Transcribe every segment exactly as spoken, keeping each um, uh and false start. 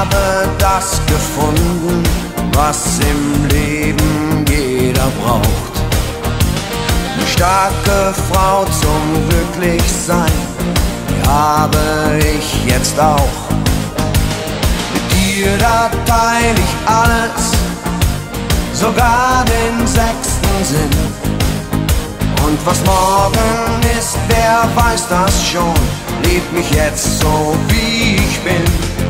habe das gefunden, was im Leben jeder braucht. Eine starke Frau zum Glücklichsein, die habe ich jetzt auch. Mit dir, da teile ich alles, sogar den sechsten Sinn. Und was morgen ist, wer weiß das schon. Lieb mich jetzt so, wie ich bin.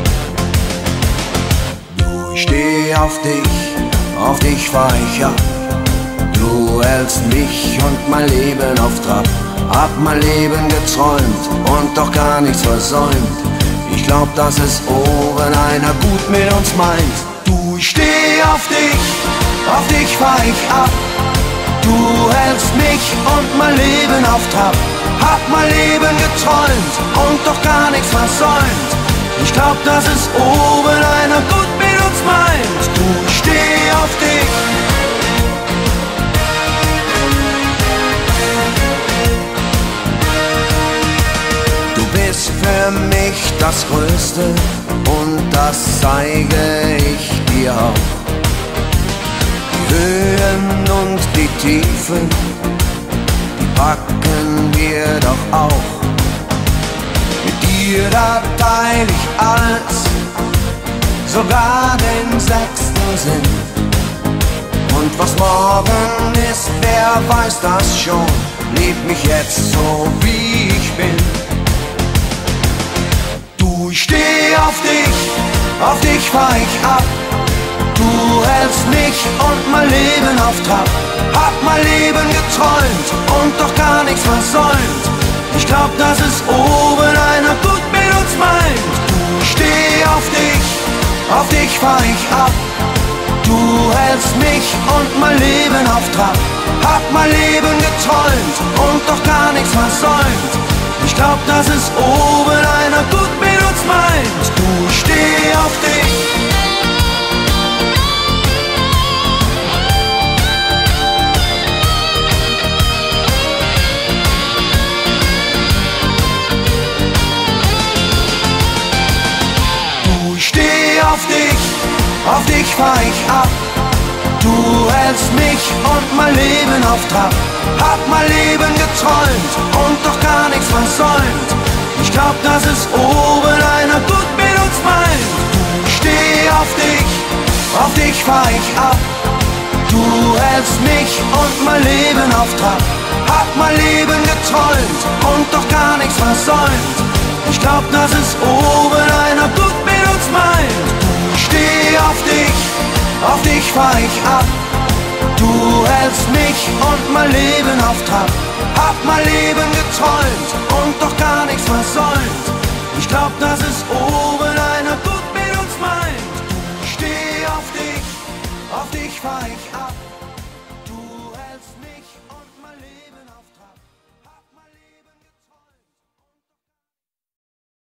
Du, ich steh auf dich, auf dich fahr ich ab. Du hältst mich und mein Leben auf Trab. Hab mein Leben geträumt und doch gar nichts versäumt. Ich glaub, dass es oben einer gut mit uns meint. Du, ich steh auf dich, auf dich fahr ich ab. Du hältst mich und mein Leben auf Trab. Hab mein Leben geträumt und doch gar nichts versäumt. Ich glaub, dass es oben einer gut mit uns meint. Du, ich steh auf dich. Du bist für mich das Größte und das zeige ich dir auch. Die Höhen und die Tiefen, die packen wir doch auch. Mit dir, da teile ich alles, sogar den sechsten Sinn. Und was morgen ist, wer weiß das schon. Lieb mich jetzt so, wie ich bin. Du, ich steh auf dich, auf dich fahr ich ab. Du hältst mich und mein Leben auf Trab. Hab mein Leben geträumt und doch gar nichts versäumt. Ich glaub, dass es oben einer gut mit uns meint. Du, ich steh auf dich, auf dich fahr ich ab. Du hältst mich und mein Leben auf Trab. Hab mein Leben geträumt und doch gar nichts versäumt. Ich glaub, dass es oben einer gut mit uns meint. Du, ich steh auf dich. Auf dich, auf dich fahr ich ab. Du hältst mich und mein Leben auf Trab. Hab mein Leben geträumt und doch gar nichts versäumt. Ich glaub, dass es oben einer gut mit uns meint. Du, steh auf dich, auf dich fahr ich ab. Du hältst mich und mein Leben auf Trab. Hab mein Leben geträumt und doch gar nichts versäumt. Ich glaub, dass es oben einer gut mit uns meint. Du, steh auf dich, auf dich fahr ich ab. Du hältst mich und mein Leben auf Trab. Hab mein Leben geträumt und doch gar nichts versäumt. Ich glaub, dass es oben